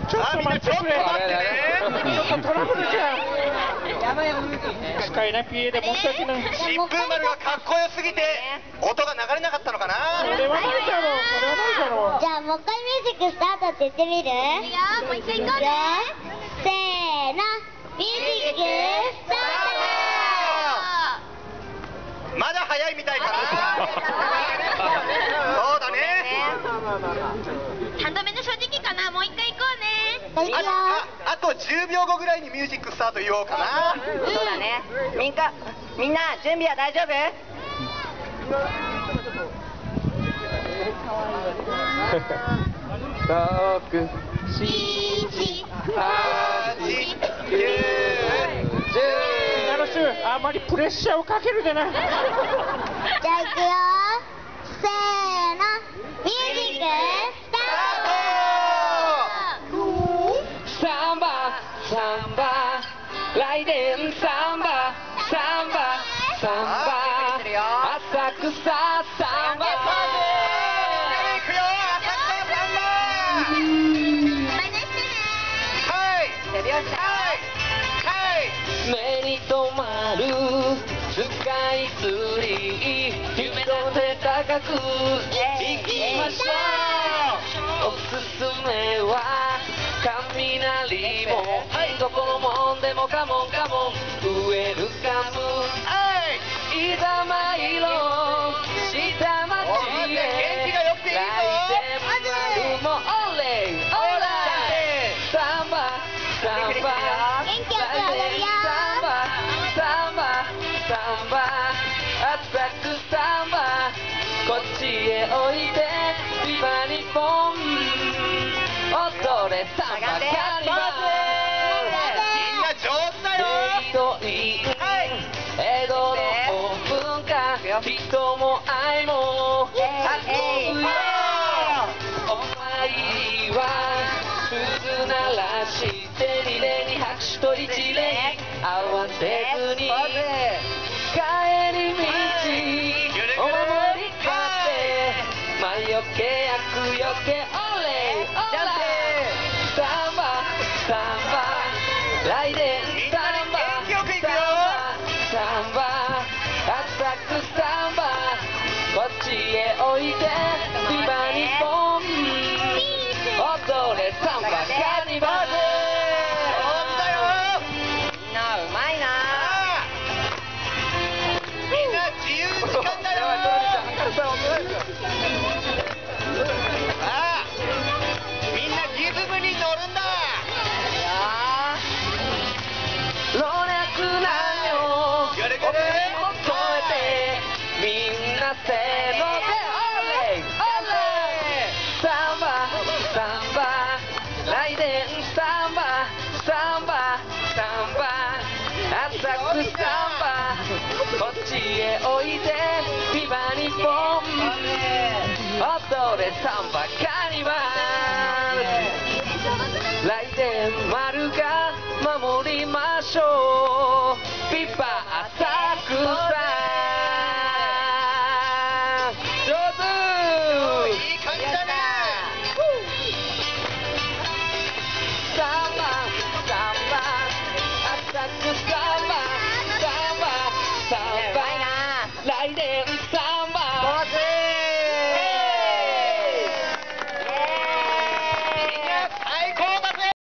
ちょっと待ってくれ。ちょっとトラブルじゃん。使えない PA で申し訳ない。 疾風丸がかっこよすぎて音が流れなかったのかな。 それはないだろう。それはないだろう。 じゃあもう一回ミュージックスタートって言ってみる？いいよ、もう一回行こうね。せーの、ミュージックスタート。 まだ早いみたいかな。そうだね。 3度目の正直かな。もう一回行こうね。 あと10秒後ぐらいにミュージックスタート言おうかな。 そうだね。みんな準備は大丈夫？ 6、7、8、9、10。あまりプレッシャーをかけるでな。じゃあ行くよ。せーの、ミュージックスタート。 サンバサンバ来電サンバサンバサンバ浅草サンバ。 いくよ、浅草サンバ。 目に留まるスカイツリー、夢ので高く行きましょう。おすすめは雷もどこのもんでもカモンカモンウェルカム。いざ参ろう下町へ。来電丸もオレイオライサンバサンバ元気よく踊るよ。 サンバサンバ浅くサンバこっちへおいでビバ日本踊れサンバカニバル。 みんな上手だよ。 江戸の文化人も愛も運ぶよ。お参りは鈴鳴らしてリレーに拍手と一礼合わせずに帰り道お守り買って魔除け厄除けオレオラサンバサンバ来電サンバサンバ浅くサンバこっちへおいでビバ日本踊れサンバカニバル。 みんなリズムに乗るんだ。 老若男女を超えてみんなせーのでオレオレサンバサンバ来電サンバサンバサンバ浅くサンバこっちへおいでビバ日本踊れサンバカニバル。来電丸が守りましょうビバ浅草。上手。 いい感じだね。 サンバサンバ浅くサンバサンバサンバ来電サンバ。 みんな最高だ。